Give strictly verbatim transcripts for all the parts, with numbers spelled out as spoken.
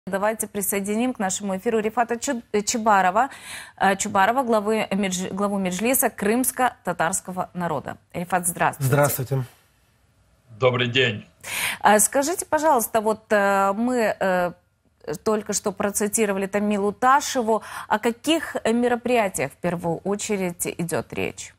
Давайте присоединим к нашему эфиру Рифата Чубарова, Чубарова главы, главу Меджлиса крымско-татарского народа. Рифат, здравствуйте. Здравствуйте. Добрый день. Скажите, пожалуйста, вот мы только что процитировали Тамилу Ташеву. О каких мероприятиях в первую очередь идет речь?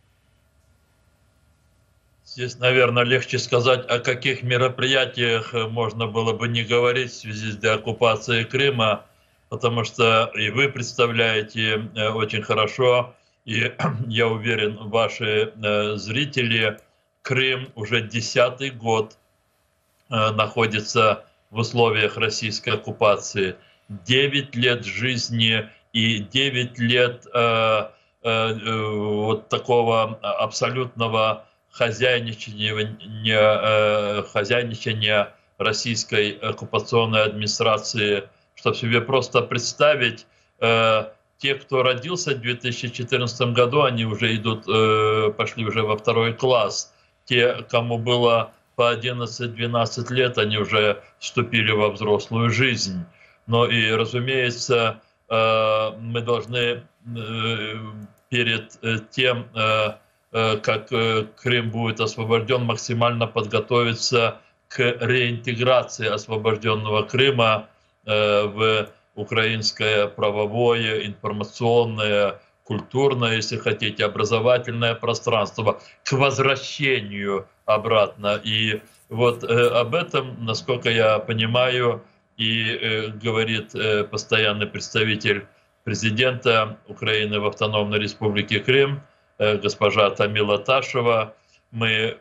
Здесь, наверное, легче сказать, о каких мероприятиях можно было бы не говорить в связи с деоккупацией Крыма, потому что и вы представляете очень хорошо, и я уверен, ваши зрители, Крым уже десятый год находится в условиях российской оккупации. Девять лет жизни и девять лет э, э, вот такого абсолютного хозяйничания, хозяйничания российской оккупационной администрации, чтобы себе просто представить, те, кто родился в две тысячи четырнадцатом году, они уже идут, пошли уже во второй класс. Те, кому было по одиннадцать-двенадцать лет, они уже вступили во взрослую жизнь. Но и, разумеется, мы должны перед тем, как Крым будет освобожден, максимально подготовиться к реинтеграции освобожденного Крыма в украинское правовое, информационное, культурное, если хотите, образовательное пространство, к возвращению обратно. И вот об этом, насколько я понимаю, и говорит постоянный представитель президента Украины в Автономной Республике Крым, госпожа Тамила Ташева. Мы,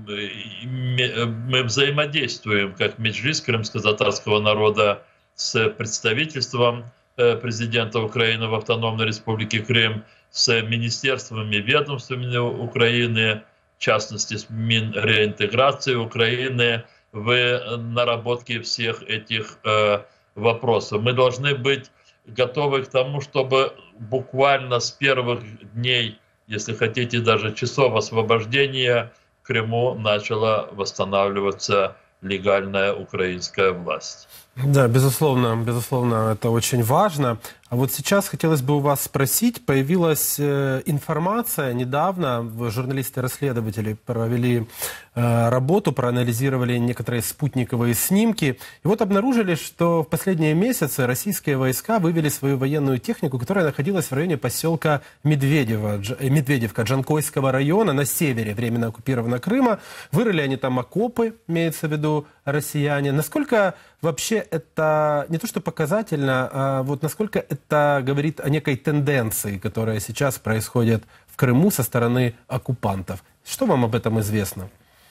мы взаимодействуем как Меджлис крымско-татарского народа с представительством президента Украины в Автономной Республике Крым, с министерствами, ведомствами Украины, в частности с Минреинтеграции Украины, в наработке всех этих вопросов. Мы должны быть готовы к тому, чтобы буквально с первых дней, если хотите, даже часов освобождения, в Крыму начала восстанавливаться легальная украинская власть. Да, безусловно, безусловно, это очень важно. А вот сейчас хотелось бы у вас спросить, появилась э, информация недавно, журналисты-расследователи провели э, работу, проанализировали некоторые спутниковые снимки, и вот обнаружили, что в последние месяцы российские войска вывели свою военную технику, которая находилась в районе поселка Медведево, Дж, Медведевка Джанкойского района на севере временно оккупированного Крыма. Вырыли они там окопы, имеется в виду россияне. Насколько вообще это не то что показательно, а вот насколько это говорит о некой тенденции, которая сейчас происходит в Крыму со стороны оккупантов? Что вам об этом известно?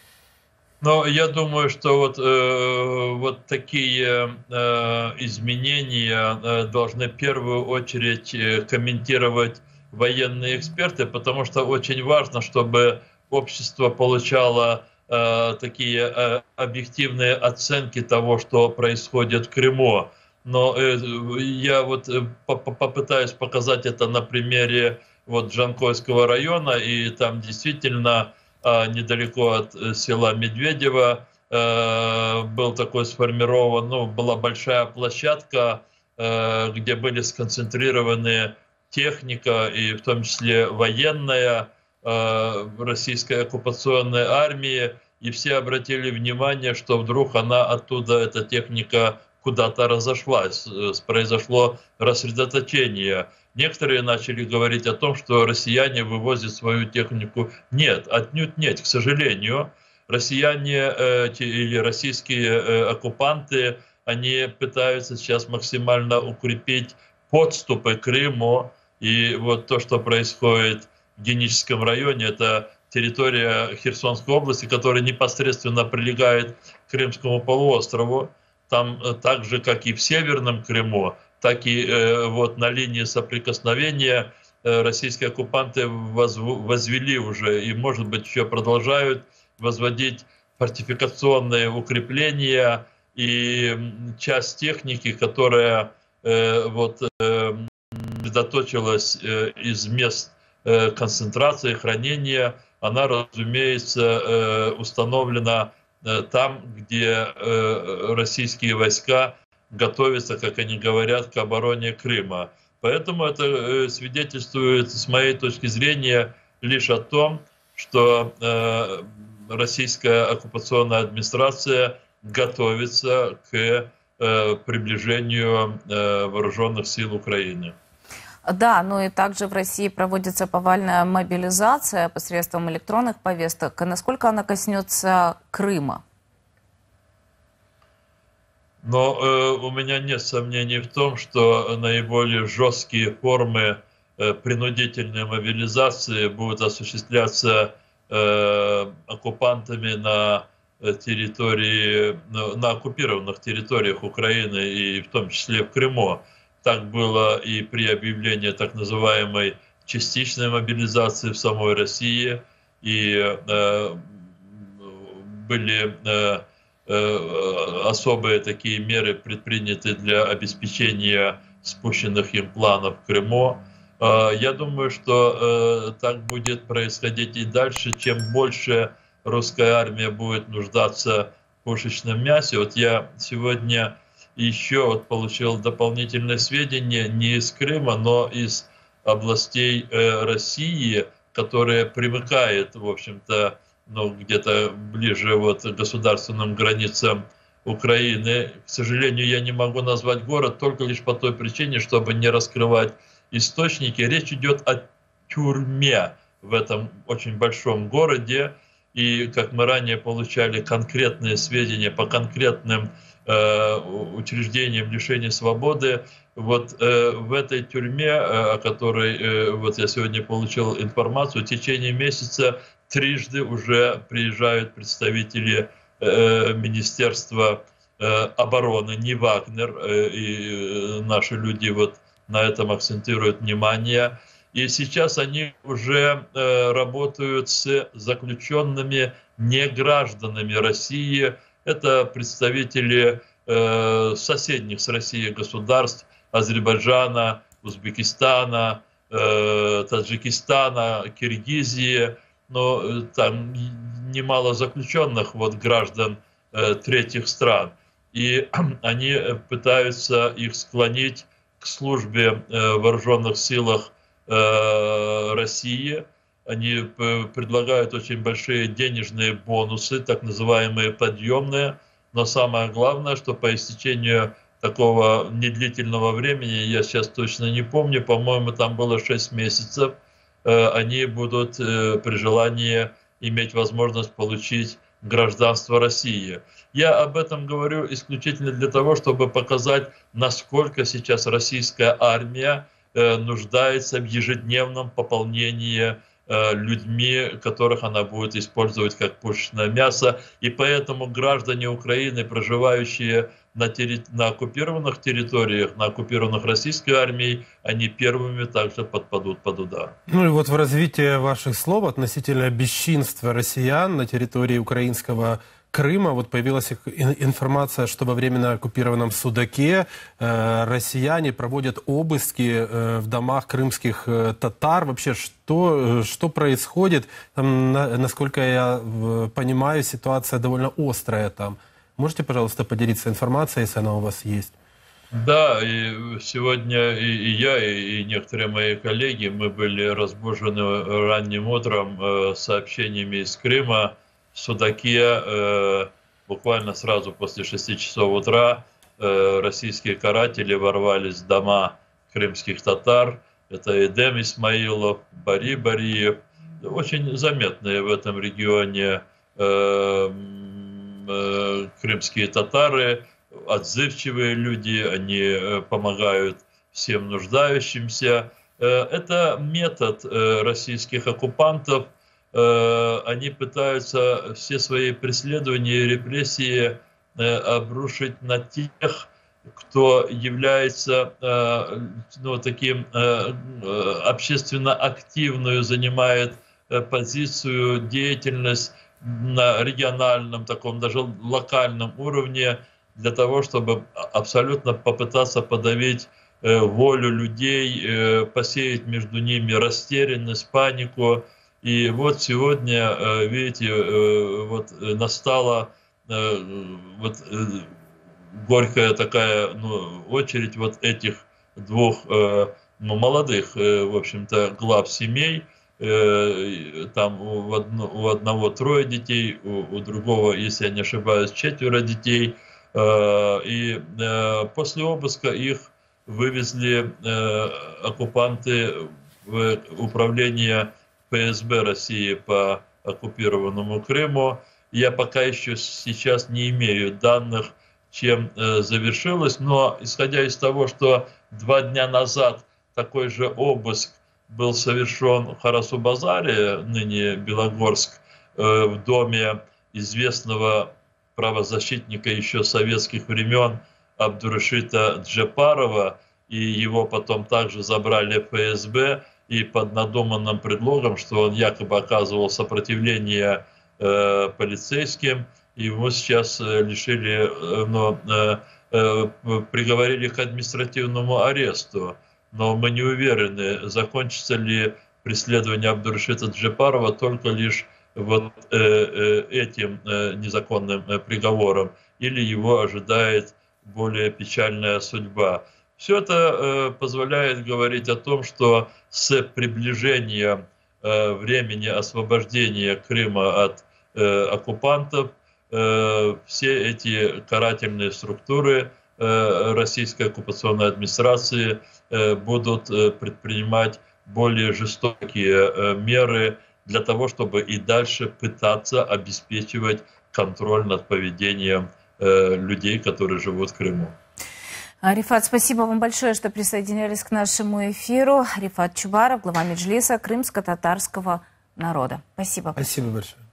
Ну, я думаю, что вот, э, вот такие э, изменения э, должны в первую очередь э, комментировать военные эксперты, потому что очень важно, чтобы общество получало такие э, объективные оценки того, что происходит в Крыму. Но э, я вот э, попытаюсь показать это на примере вот Джанкойского района, и там действительно э, недалеко от э, села Медведево э, был такой сформирован, ну, была большая площадка, э, где были сконцентрированы техника, и в том числе военная, российской оккупационной армии, и все обратили внимание, что вдруг она оттуда, эта техника, куда-то разошлась, произошло рассредоточение. Некоторые начали говорить о том, что россияне вывозят свою технику. Нет, отнюдь нет, к сожалению. Россияне или российские оккупанты, они пытаются сейчас максимально укрепить подступы к Крыму, и вот то, что происходит в Геническом районе, это территория Херсонской области, которая непосредственно прилегает к Крымскому полуострову. Там так же, как и в Северном Крыму, так и э, вот на линии соприкосновения э, российские оккупанты возвели уже и, может быть, еще продолжают возводить фортификационные укрепления, и часть техники, которая э, вот, э, сосредоточилась э, из мест концентрации, хранения, она, разумеется, установлена там, где российские войска готовится, как они говорят, к обороне Крыма. Поэтому это свидетельствует, с моей точки зрения, лишь о том, что российская оккупационная администрация готовится к приближению вооруженных сил Украины. Да, ну и также в России проводится повальная мобилизация посредством электронных повесток. Насколько она коснется Крыма? Но э, у меня нет сомнений в том, что наиболее жесткие формы э, принудительной мобилизации будут осуществляться э, оккупантами на территории, на, на оккупированных территориях Украины и в том числе в Крыму. Так было и при объявлении так называемой частичной мобилизации в самой России, и э, были э, э, особые такие меры предприняты для обеспечения спущенных им планов в Крыму. Э, я думаю, что э, так будет происходить и дальше. Чем больше русская армия будет нуждаться в пушечном мясе. Вот я сегодня еще вот получил дополнительные сведения не из Крыма, но из областей э, России, которые примыкают, в общем-то, ну, где-то ближе вот к государственным границам Украины. К сожалению, я не могу назвать город только лишь по той причине, чтобы не раскрывать источники. Речь идет о тюрьме в этом очень большом городе. И, как мы ранее получали конкретные сведения по конкретным э, учреждениям лишения свободы, вот э, в этой тюрьме, э, о которой э, вот я сегодня получил информацию, в течение месяца трижды уже приезжают представители э, Министерства э, обороны, не Вагнер, э, и наши люди вот на этом акцентируют внимание. И сейчас они уже э, работают с заключенными негражданами России. Это представители э, соседних с Россией государств: Азербайджана, Узбекистана, э, Таджикистана, Киргизии. Но э, там немало заключенных вот, граждан э, третьих стран. И они пытаются их склонить к службе э, в вооруженных силах России. Они предлагают очень большие денежные бонусы, так называемые подъемные. Но самое главное, что по истечению такого недлительного времени, я сейчас точно не помню, по-моему, там было шесть месяцев, они будут при желании иметь возможность получить гражданство России. Я об этом говорю исключительно для того, чтобы показать, насколько сейчас российская армия нуждается в ежедневном пополнении людьми, которых она будет использовать как пушечное мясо. И поэтому граждане Украины, проживающие на, терри... на оккупированных территориях, на оккупированных российской армией, они первыми также подпадут под удар. Ну и вот в развитии ваших слов относительно бесчинства россиян на территории украинского Крыма, вот появилась информация, что во временно оккупированном Судаке э, россияне проводят обыски э, в домах крымских э, татар. Вообще, что, что происходит? Там, на, насколько я э, понимаю, ситуация довольно острая там. Можете, пожалуйста, поделиться информацией, если она у вас есть? Да, и сегодня и, и я, и, и некоторые мои коллеги, мы были разбужены ранним утром э, сообщениями из Крыма. В Судаке э, буквально сразу после шести часов утра э, российские каратели ворвались в дома крымских татар. Это Эдем Исмаилов, Бари Бариев. Очень заметные в этом регионе э, э, крымские татары, отзывчивые люди, они помогают всем нуждающимся. Э, это метод э, российских оккупантов. Они пытаются все свои преследования и репрессии обрушить на тех, кто является ну, таким общественно активную, занимает позицию, деятельность на региональном, таком даже локальном уровне, для того, чтобы абсолютно попытаться подавить волю людей, посеять между ними растерянность, панику. И вот сегодня, видите, вот настало вот горькая такая, ну, очередь вот этих двух, э, ну, молодых, э, в общем-то, глав семей. Э, там у, одно, у одного трое детей, у, у другого, если я не ошибаюсь, четверо детей. Э, и э, после обыска их вывезли э, оккупанты в управление Пэ Эс Бэ России по оккупированному Крыму. Я пока еще сейчас не имею данных, чем э, завершилось, но исходя из того, что два дня назад такой же обыск был совершен в Харасу-Базаре, ныне Белогорск, э, в доме известного правозащитника еще советских времен Абдурашита Джепарова, и его потом также забрали в Пэ Эс Бэ, и под надуманным предлогом, что он якобы оказывал сопротивление э, полицейским, его сейчас э, лишили, э, но, э, э, приговорили к административному аресту. Но мы не уверены, закончится ли преследование Абдурашита Джепарова только лишь вот э, э, этим э, незаконным э, приговором, или его ожидает более печальная судьба. Все это э, позволяет говорить о том, что с приближением э, времени освобождения Крыма от э, оккупантов э, все эти карательные структуры э, российской оккупационной администрации э, будут э, предпринимать более жестокие э, меры для того, чтобы и дальше пытаться обеспечивать контроль над поведением э, людей, которые живут в Крыму. Рифат, спасибо вам большое, что присоединились к нашему эфиру. Рифат Чубаров, глава Меджлиса крымско-татарского народа. Спасибо. Спасибо большое.